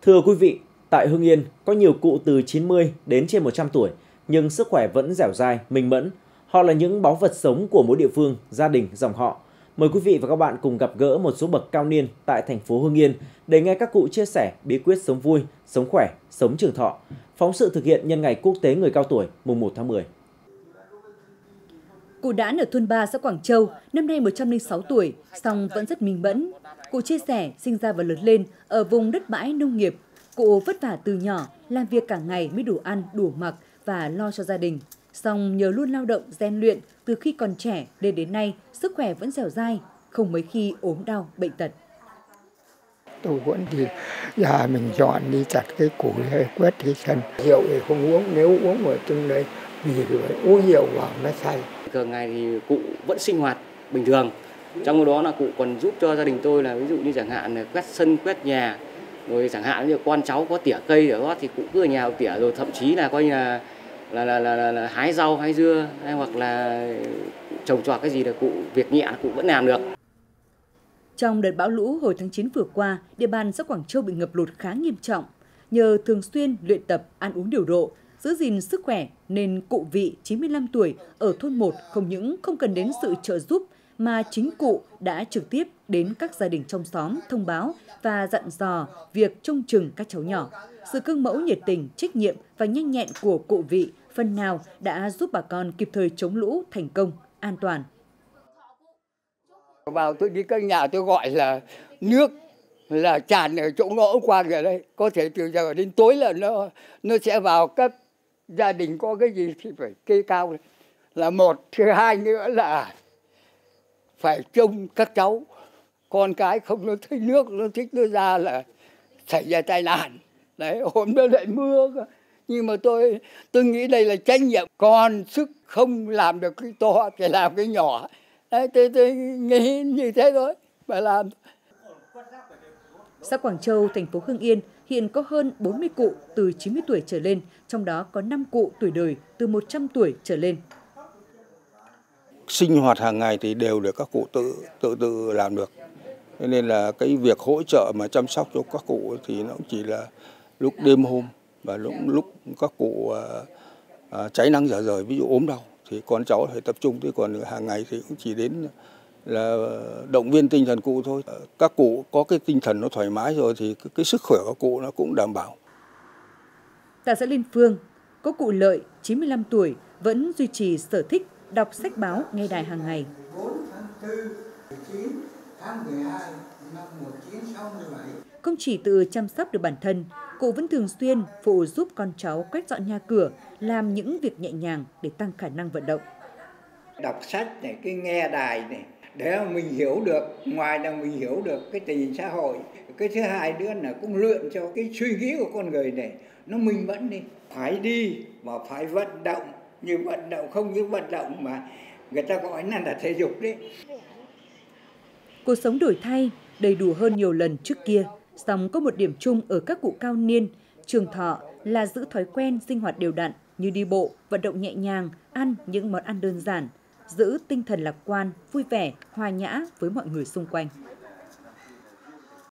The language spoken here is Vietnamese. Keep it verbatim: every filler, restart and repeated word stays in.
Thưa quý vị, tại Hưng Yên có nhiều cụ từ chín mươi đến trên một trăm tuổi nhưng sức khỏe vẫn dẻo dai, minh mẫn. Họ là những báu vật sống của mỗi địa phương, gia đình, dòng họ. Mời quý vị và các bạn cùng gặp gỡ một số bậc cao niên tại thành phố Hưng Yên để nghe các cụ chia sẻ bí quyết sống vui, sống khỏe, sống trường thọ. Phóng sự thực hiện nhân ngày Quốc tế Người cao tuổi mùng một tháng mười. Cụ Đản ở thôn ba xã Quảng Châu, năm nay một trăm lẻ sáu tuổi, song vẫn rất minh mẫn. Cụ chia sẻ sinh ra và lớn lên ở vùng đất bãi nông nghiệp. Cụ vất vả từ nhỏ, làm việc cả ngày mới đủ ăn, đủ mặc và lo cho gia đình. Song nhờ luôn lao động, rèn luyện từ khi còn trẻ nên đến nay sức khỏe vẫn dẻo dai, không mấy khi ốm đau, bệnh tật. Tôi vẫn đi ra mình dọn đi chặt cái củi hay quét cái sân. Rượu thì không uống, nếu uống ở trong đây vì uống rượu vào nó say. Thường ngày thì cụ vẫn sinh hoạt bình thường. Trong đó là cụ còn giúp cho gia đình tôi là ví dụ như chẳng hạn là quét sân, quét nhà, rồi chẳng hạn như con cháu có tỉa cây ở đó thì cụ cứ ở nhà tỉa, rồi thậm chí là coi như là là là, là, là, là hái rau, hái dưa hay hoặc là trồng trọt cái gì là cụ việc nhẹ cụ vẫn làm được. Trong đợt bão lũ hồi tháng chín vừa qua, địa bàn xã Quảng Châu bị ngập lụt khá nghiêm trọng. Nhờ thường xuyên luyện tập, ăn uống điều độ, giữ gìn sức khỏe nên cụ Vị chín mươi lăm tuổi ở thôn một không những không cần đến sự trợ giúp mà chính cụ đã trực tiếp đến các gia đình trong xóm thông báo và dặn dò việc trông chừng các cháu nhỏ. Sự gương mẫu nhiệt tình, trách nhiệm và nhanh nhẹn của cụ Vị phần nào đã giúp bà con kịp thời chống lũ thành công, an toàn. Vào tôi đi các nhà tôi gọi là nước là tràn ở chỗ ngõ qua kìa đây, có thể từ giờ đến tối là nó nó sẽ vào các gia đình có cái gì thì phải kê cao này. Là một, thứ hai nữa là phải trông các cháu, con cái không nó thích nước, nó thích nó ra là xảy ra tai nạn. Đấy, hôm đó lại mưa cơ. Nhưng mà tôi tôi nghĩ đây là trách nhiệm, còn sức không làm được cái to thì làm cái nhỏ. Đấy, tôi, tôi nghĩ như thế thôi, mà làm. Xã Quảng Châu, thành phố Hưng Yên hiện có hơn bốn mươi cụ từ chín mươi tuổi trở lên, trong đó có năm cụ tuổi đời từ một trăm tuổi trở lên. Sinh hoạt hàng ngày thì đều được các cụ tự tự tự làm được. Nên là cái việc hỗ trợ mà chăm sóc cho các cụ thì nó chỉ là lúc đêm hôm và lúc lúc các cụ uh, uh, cháy nắng dở dời, ví dụ ốm đau thì con cháu phải tập trung, thế còn hàng ngày thì cũng chỉ đến là động viên tinh thần cụ thôi. Các cụ có cái tinh thần nó thoải mái rồi thì cái, cái sức khỏe của cụ nó cũng đảm bảo. Tại xã Liên Phương, có cụ Lợi chín mươi lăm tuổi vẫn duy trì sở thích đọc sách báo, nghe đài hàng ngày. Không chỉ tự chăm sóc được bản thân, cụ vẫn thường xuyên phụ giúp con cháu quét dọn nhà cửa, làm những việc nhẹ nhàng để tăng khả năng vận động. Đọc sách này, cái nghe đài này, để mà mình hiểu được, ngoài là mình hiểu được cái tình hình xã hội. Cái thứ hai nữa là cũng luyện cho cái suy nghĩ của con người này, nó minh mẫn đi. Phải đi mà phải vận động, như vận động không những vận động mà người ta gọi là, là thể dục đấy. Cuộc sống đổi thay, đầy đủ hơn nhiều lần trước kia, song có một điểm chung ở các cụ cao niên, trường thọ là giữ thói quen sinh hoạt đều đặn như đi bộ, vận động nhẹ nhàng, ăn những món ăn đơn giản, giữ tinh thần lạc quan, vui vẻ, hòa nhã với mọi người xung quanh.